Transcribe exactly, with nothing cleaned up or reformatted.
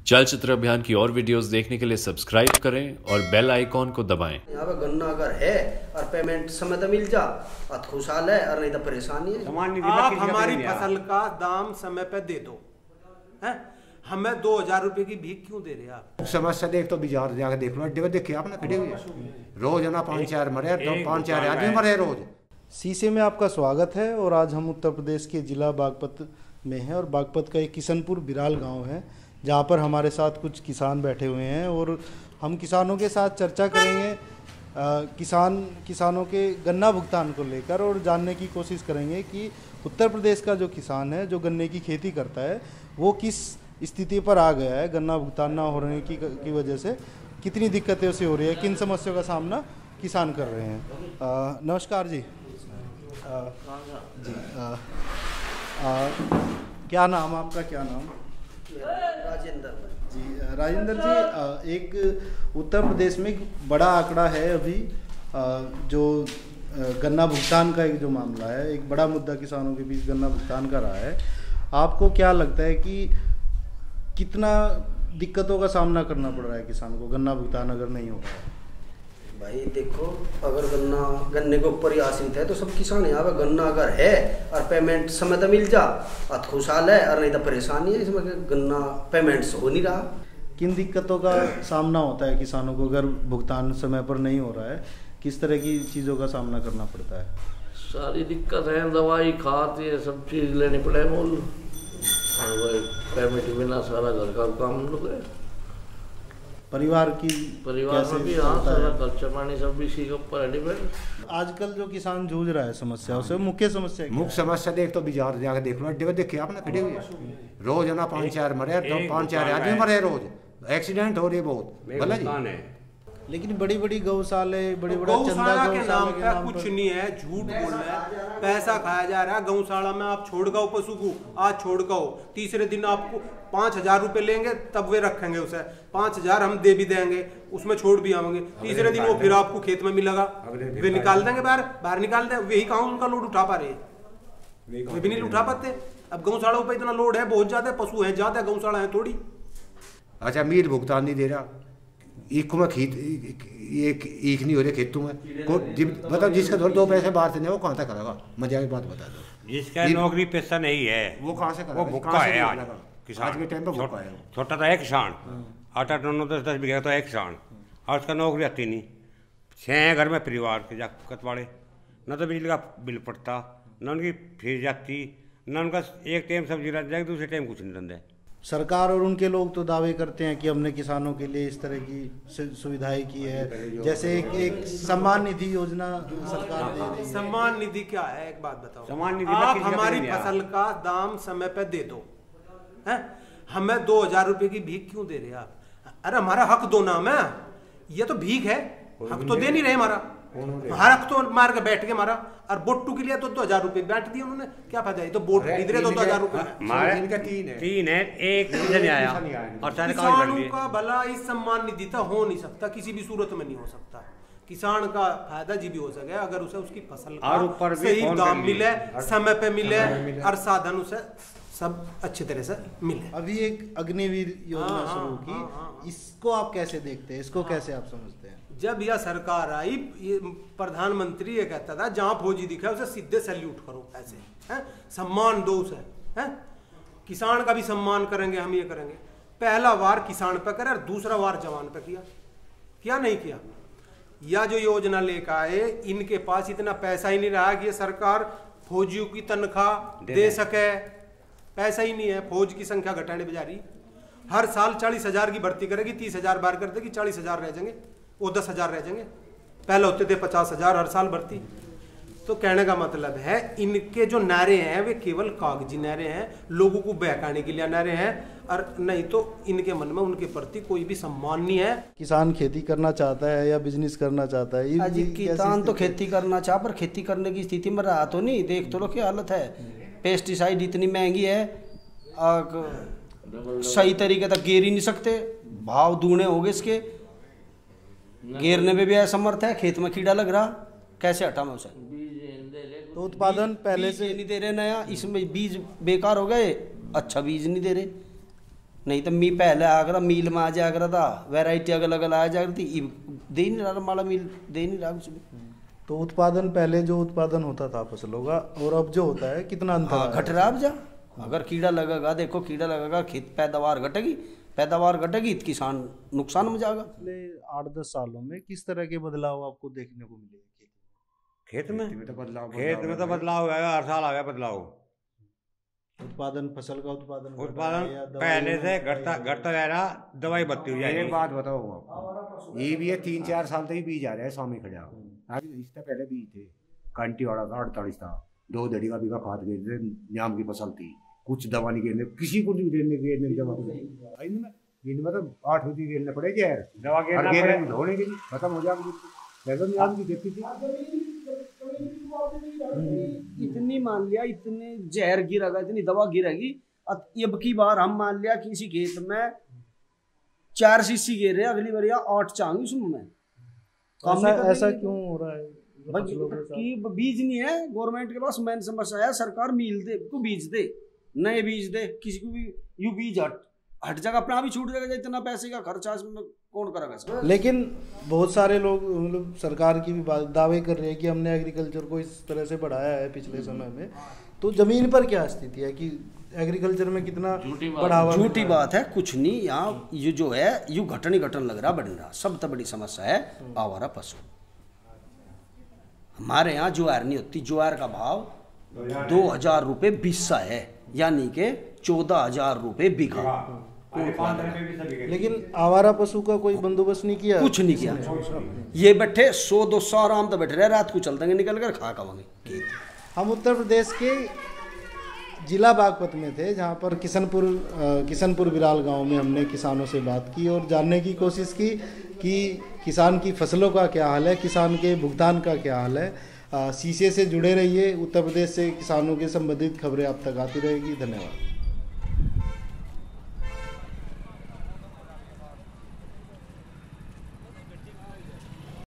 चलचित्र अभियान की और वीडियोस देखने के लिए सब्सक्राइब करें और बेल आइकॉन को दबाएं। यहाँ पे गन्ना अगर है और पेमेंट समय तो मिल जा तो खुशहाल है, और नहीं तो परेशानी है। आप हमारी फसल का दाम समय पे दे दो, हैं? हमें दो हजार रुपए की भीख क्यों दे रहे आप? समस्या देख तो बाजार जाकर देख लो, डिब्बे देखे आपने खड़े हुए रोज है ना, पाँच चार मरे, दो पाँच चार आदमी मरे रोज। सीसे में आपका स्वागत है और आज हम उत्तर प्रदेश के जिला बागपत में हैं और बागपत का एक किशनपुर बिराल गांव है जहां पर हमारे साथ कुछ किसान बैठे हुए हैं और हम किसानों के साथ चर्चा करेंगे आ, किसान किसानों के गन्ना भुगतान को लेकर और जानने की कोशिश करेंगे कि उत्तर प्रदेश का जो किसान है जो गन्ने की खेती करता है वो किस स्थिति पर आ गया है। गन्ना भुगतान ना होने की की वजह से कितनी दिक्कतें उसे हो रही है, किन समस्याओं का सामना किसान कर रहे हैं। आ, नमस्कार जी। आ, जी आ, आ, क्या नाम आपका, क्या नाम? राजेंद्र जी। राजेंद्र जी, एक उत्तर प्रदेश में एक बड़ा आंकड़ा है अभी जो गन्ना भुगतान का एक जो मामला है, एक बड़ा मुद्दा किसानों के बीच गन्ना भुगतान का रहा है। आपको क्या लगता है कि कितना दिक्कतों का सामना करना पड़ रहा है किसान को गन्ना भुगतान अगर नहीं हो रहा है? भाई देखो, अगर गन्ना गन्ने के ऊपर ही आश्रित है तो सब किसान यहाँ पे गन्ना अगर है और पेमेंट समय तो मिल जा तो खुशहाल है, और नहीं तो परेशानी है। इसमें गन्ना पेमेंट्स हो नहीं रहा। किन दिक्कतों का सामना होता है किसानों को अगर भुगतान समय पर नहीं हो रहा है? किस तरह की चीज़ों का सामना करना पड़ता है? सारी दिक्कत है, दवाई खाद ये सब चीज़ लेनी पड़े मोल, पेमेंट बिना सारा घर का काम लोग है। परिवार की परिवार में भी हाँ सारा खर्चा पानी सब इसी के ऊपर है डिपेंड। आजकल जो किसान जूझ रहा है समस्याओं से, मुख्य समस्या मुख्य समस्या देख तो बाजार जाकर देख लो, डिब्बे देखे आपने खड़े हुए रोज है ना, पाँच चार मरे, दो पाँच चार आदमी मरे रोज। एक्सीडेंट हो रही है बहुत भला जी। लेकिन बड़ी बड़ी गौशाले, बड़ी बड़ी गौशाला के नाम पे कुछ नहीं है, झूठ बोल रहे हैं, पैसा खाया जा रहा है। गौशाला में आप छोड़ गओ पशु को, आज छोड़ गओ, तीसरे दिन आपको पाँच हजार रुपए लेंगे तब वे रखेंगे उसे, पाँच हजार हम दे भी देंगे, उसमें छोड़ भी आएंगे, तीसरे दिन वो फिर आपको खेत में मिलेगा, वे निकाल देंगे बाहर, बाहर निकाल देंगे। वही कहाँ उनका लोड उठा पा रहे हैं, वे भी नहीं उठा पाते। अब गौशालों पर इतना लोड है, बहुत ज्यादा पशु है, ज्यादा गौशाला है थोड़ी। अच्छा, मील भुगतान नहीं दे रहा, एक में खेत एक एक नहीं हो रहे खेतों में, मतलब जिसका थोड़े दो पैसे बाहर से नहीं वो कहाँ तक करेगा? मजा की बात बता दो। जिसका नौकरी पैसा नहीं है वो कहाँ से करेगा? वो भूखा है आज किसान। आज के टाइम पे भूखा है। छोटा था एक किसान, आठ आठ नौ नौ दस दस बीघा तो एक किसान, और उसका नौकरी आती नहीं। छः घर में परिवार के जा कतवाड़े, न तो बिजली का बिल पड़ता, न उनकी फीस जाती, न उनका एक टाइम सब्जी रह जाएगी, दूसरे टाइम कुछ नहीं धंधे। सरकार और उनके लोग तो दावे करते हैं कि हमने किसानों के लिए इस तरह की सुविधाएं की है, जैसे एक, एक सम्मान निधि योजना सरकार दे रही है। सम्मान निधि क्या है, एक बात बताओ। सम्मान निधि आप हमारी फसल का दाम समय पे दे दो, हैं? हमें दो हजार रुपए की भीख क्यों दे रहे हैं आप? अरे हमारा हक दो ना, मैं ये तो भीख है, हक तो दे नहीं रहे हमारा। हर हक तो मार के बैठ के मारा, और बोट्टू के लिए तो दो हजार रुपए बैठ दिए उन्होंने, क्या फायदा है? तो बोट खरीद रहे तो दो हजार रुपए तीन है तीन है एक नहीं आया। और किसानों का भला इस सम्मान निधि तो हो नहीं सकता, किसी भी सूरत में नहीं हो सकता। किसान का फायदा जी भी हो सके अगर उसे उसकी फसल का सही दाम मिले, समय पे मिले, और साधन उसे सब अच्छे तरह से मिले। अभी एक अग्निवीर योजना शुरू की, इसको आप कैसे देखते हैं, इसको कैसे आप समझते हैं? जब यह सरकार आई, ये प्रधानमंत्री ये कहता था जहां फौजी दिखा उसे सीधे सैल्यूट करो, ऐसे हैं, सम्मान दो उसे, हैं? किसान का भी सम्मान करेंगे हम, ये करेंगे। पहला वार किसान पे करे और दूसरा वार जवान पे किया, क्या नहीं किया? यह जो योजना लेकर आए, इनके पास इतना पैसा ही नहीं रहा कि ये सरकार फौजियों की तनख्वाह दे सके, पैसा ही नहीं है। फौज की संख्या घटाने बजा रही, हर साल चालीस हजार की भर्ती करेगी, तीस हजार बार कर देगी, चालीस हजार रह जाएंगे, वो दस हजार रह जाएंगे। पहले होते थे पचास हजार हर साल भर्ती। तो कहने का मतलब है इनके जो नारे हैं वे केवल कागजी नारे हैं, लोगों को बहकाने के लिए नारे हैं, और नहीं तो इनके मन में उनके प्रति कोई भी सम्मान नहीं है। किसान खेती करना चाहता है या बिजनेस करना चाहता है? अजी किसान तो खेती करना चाह, पर खेती करने की स्थिति में रहा तो नहीं। देख तो लो क्या हालत है, पेस्टिसाइड इतनी महंगी है, सही तरीके तक गेर ही नहीं सकते, भाव दूने हो गए इसके, घेरने में भी असमर्थ है, खेत में कीड़ा लग रहा, कैसे हटा मैं उसे? तो उत्पादन पहले से नहीं दे रहे नया, इसमें बीज बेकार हो गए, अच्छा बीज नहीं दे रहे। नहीं तो मी पहले आ करा मील में आ जाया करा था, वैरायटी अलग अलग आ जाती थी, दे ही नहीं रहा माला मील, दे ही नहीं रहा कुछ भी। तो उत्पादन पहले जो उत्पादन होता था फसलों का और अब जो होता है कितना अंतर हाँ, घट रहा अब जा। अगर कीड़ा लगेगा, देखो कीड़ा लगेगा, खेत पैदावार घटेगी, पैदावार घटेगी तो किसान नुकसान में जाएगा। पिछले आठ दस सालों में किस तरह के बदलाव आपको देखने को मिले खेत में? खेत में तो बदलाव खेत में तो बदलाव आएगा, हर साल आ गया बदलाव। उत्पादन, फसल का उत्पादन उत्पादन या दवाई- पहले से घटता घटता जा रहा, दवाई बत्ती हो जाएगी। एक बात बताओ आपको, ये भी है तीन चार साल तक ही बीज आ रहा है स्वामी खड़ा। आगे इससे पहले बीज थे, कंटी वाला था, अड़तालीस था, दो दड़ी का बीघा खाद गिर थे, न्याम की फसल थी, कुछ दवा नहीं गिरने, किसी को नहीं गिरने गिरने की जमा नहीं, मतलब आठ बजे गिरने पड़े जहर दवा गिरना गिरने पड़े। धोने के लिए खत्म हो जाएगी। वैसे न्याम की देखती थी, इतनी मान लिया, इतने जहर गिरेगा, इतनी दवा गिरेगी। अब की बार हम मान लिया किसी खेत में चार सीसी गिर रहे, अगली बार या आठ चाहेंगे उसमें। ऐसा ऐसा क्यों हो रहा है फसलों के साथ? कि बीज नहीं है गवर्नमेंट के पास, मेन समस्या है सरकार मील दे को बीज दे, नए बीज दे, किसी को भी यू बीज हट हट जाएगा, अपना भी छूट जाएगा, इतना पैसे का खर्चा इसमें कौन करेगा सर? लेकिन बहुत सारे लोग मतलब सरकार की भी बात दावे कर रहे हैं कि हमने एग्रीकल्चर को इस तरह से बढ़ाया है पिछले समय में, तो जमीन पर क्या स्थिति है कि एग्रीकल्चर में कितना बढ़ावा? झूठी बात है, कुछ नहीं। यहाँ ये जो है यू घटन ही घटन लग रहा, बढ़ रहा। सबसे बड़ी समस्या है आवारा पशु। हमारे यहाँ ज्वार नहीं होती, ज्वार का भाव दो हजार रुपये बीसा है, यानी के चौदह हजार रुपये बीघा। लेकिन आवारा पशु का कोई बंदोबस्त नहीं किया, कुछ नहीं किया। ये बैठे सौ दो सौ आराम तो बैठे रहे, रात को चल देंगे निकल कर खा खावांगे। हम उत्तर प्रदेश के जिला बागपत में थे, जहाँ पर किशनपुर किशनपुर बिराल गांव में हमने किसानों से बात की और जानने की कोशिश की कि किसान की फसलों का क्या हाल है, किसान के भुगतान का क्या हाल है। शीशे से जुड़े रहिए, उत्तर प्रदेश से किसानों के संबंधित खबरें आप तक आती रहेगी। धन्यवाद।